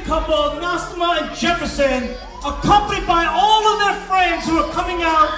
couple, Nasma and Jefferson, accompanied by all of their friends who are coming out.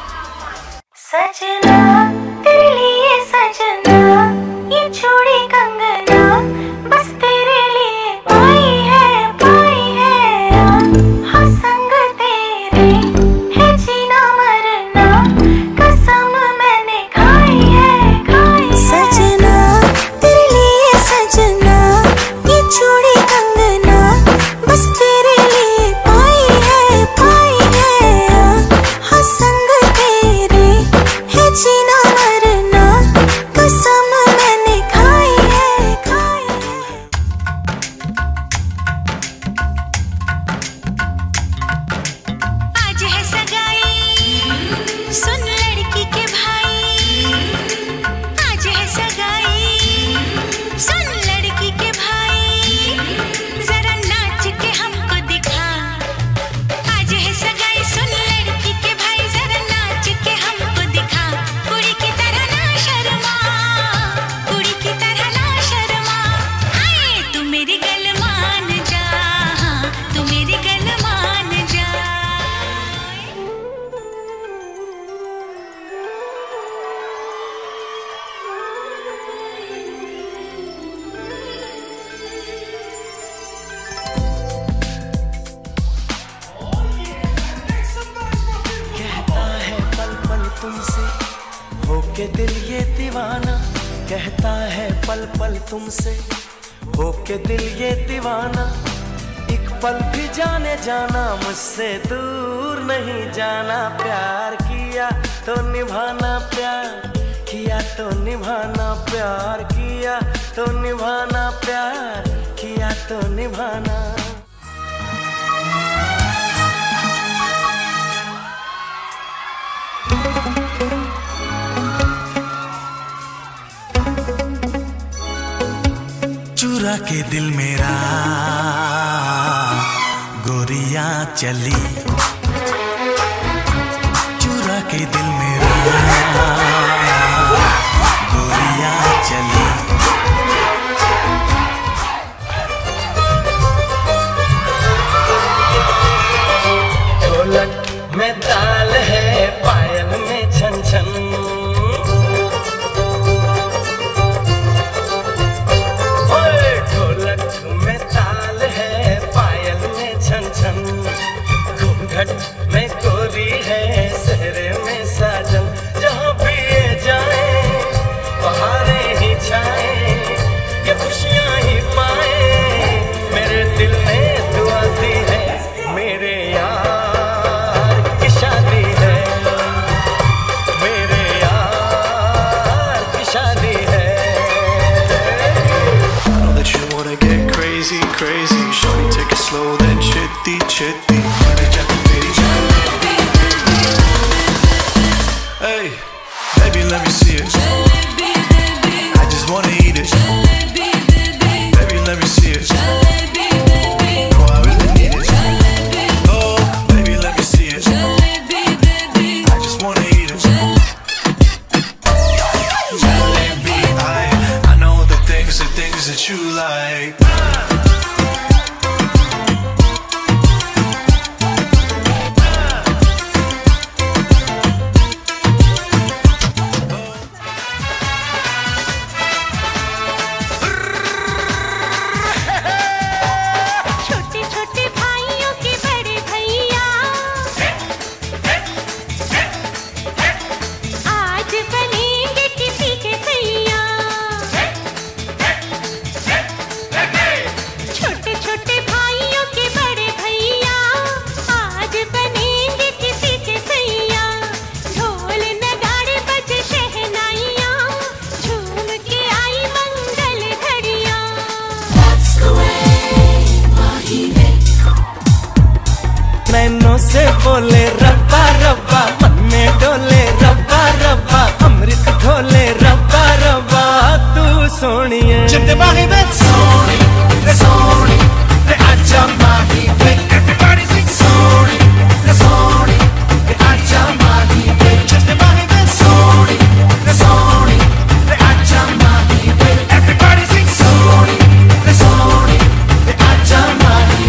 सजना तेरे लिए सजना ये चूड़ी कंगना बस तेरे लिए पाई है हाँ संग तेरे है जीना मरना कसम मैंने खाई है सजना तेरे लिए सजना ये चूड़ी कंगना बस तेरे लिए पाई है हाँ संग तेरे है जीना मरना कसम मैंने खाई है आज है सगाई सुन लड़की के भाई आज है सगाई सुन लड़की के भाई जरा नाच के हमको दिखा आज है सगाई सुन लड़की के भाई जरा नाच के हमको दिखा कुड़ी की तरह ना शर्मा कुड़ी की तरह ना शर्मा आए तू मेरी गल मान जा तू मेरी गल मान जा कहता है पल पल तुमसे होके दिल ये दीवाना कहता है पल पल तुमसे होके दिल ये दीवाना एक पल भी जाने जाना मुझसे दूर नहीं जाना प्यार किया तो निभाना प्यार किया तो निभाना प्यार किया तो निभाना प्यार किया तो निभाना चुरा के दिल मेरा गोरिया चली चुरा के दिल मेरा गोरिया चली ढोलक में ताल है पायल में छन छन घूंघट में गोरी है सहरे में साजन जहाँ भी ये जाए बहारें ही छाए ये खुशियाँ ही पाए मेरे दिल में दुआ दी है मेरे यार की शादी है मेरे यार की शादी है I know that you wanna get crazy, crazy. Shorty, take it slow, then chitty, chitty. Hey, baby, let me see it. I just wanna eat it. Baby, let me see it. No, I really need it. Oh, baby, let me see it. I just wanna eat it. Jalebi, I know the things that you like. नैनों से बोले रब्बा रब्बा मन में डोले रब्बा रब्बा अमृत घोले रब्बा रब्बा तू सोनिए Chitte bahi vet Sony, le acha mahi vet. Everybody sing Sony, le acha mahi vet. Chitte bahi vet Sony, le acha mahi vet. Everybody sing Sony, le acha mahi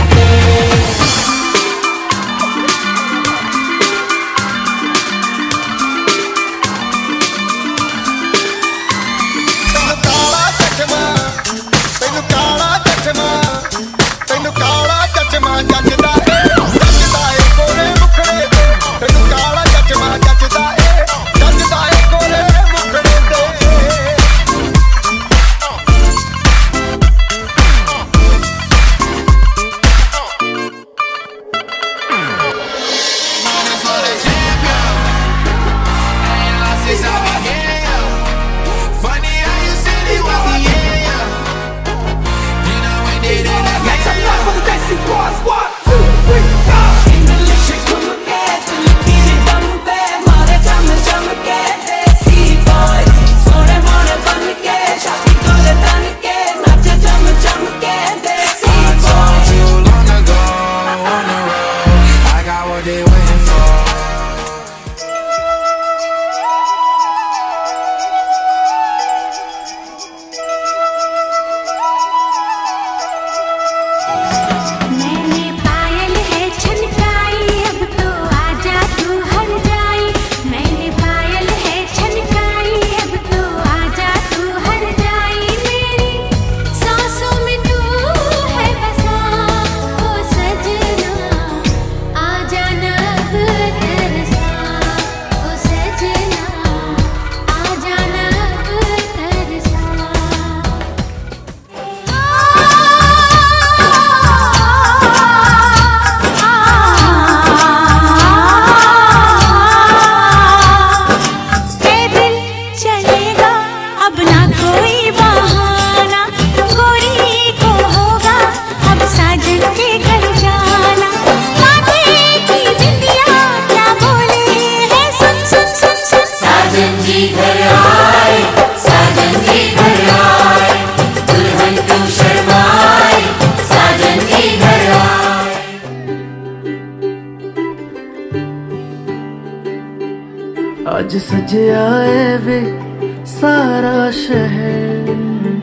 सजया है वे सारा शहर,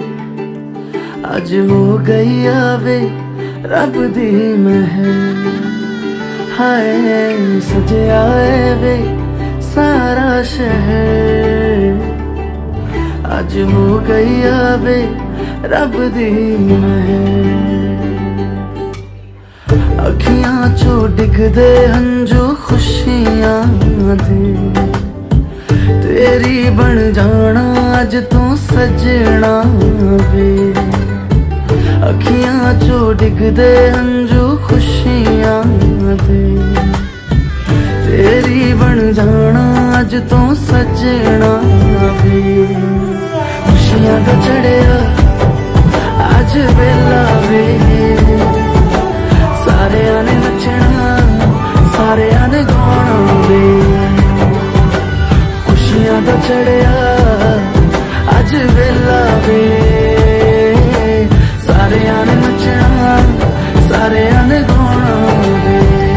अज हो गई आवे रब दी महर। हाय सजया है वे सारा शहर, अज हो गई आवे रब दी महर। अखियां चो डिगदे हंजू खुशियां दे, तेरी बन जाना अज तू सजना वे। अखियां चो डिगदे हंजू खुशियां दे, तेरी बन जाना अज तू सजना वे। खुशियां दा चढ़िया अज वेला वे, सारे ने नचना सारे ने गाना वे। खुशियां दा चढ़िया अज वेला वे, सारे ने नचना सारे ने गाना वे।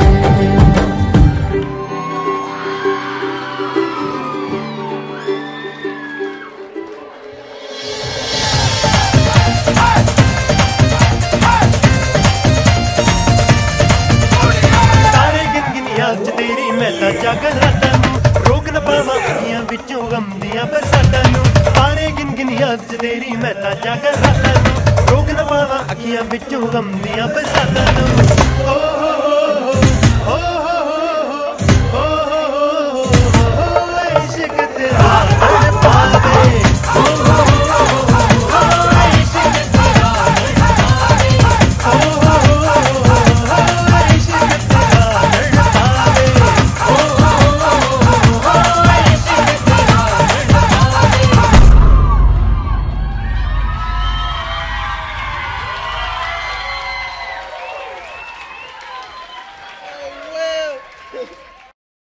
तेरी मैं तां जागण रातां नूं, रोक न पावां अखियां विचों गम दियां बरसातां नूं। तारे गिन गिन याद च तेरी मैं तां जागण रातां नूं, रोक न पावां अखियां विचों गम दियां बरसातां नूं।